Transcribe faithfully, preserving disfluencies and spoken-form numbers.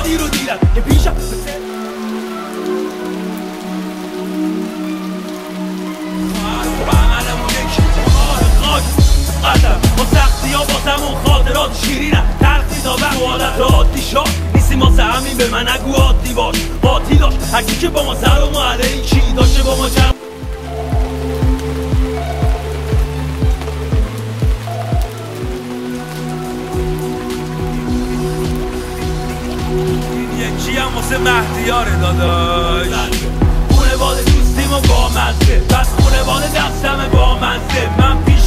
دیر و دیرم که پیشم قدم با سختی ها بازمون خاطرات شیرینم تلخی تا به حالت عادی شد نیستیم واسه همین به من نگو عادی باش قاطی داشت هرکی که با ما سر و معله چی داشته با ما جمع یکی هم واسه مهدیاره داداش خونه باد دوستیم و با منزه بس خونه باد دستم با منزه من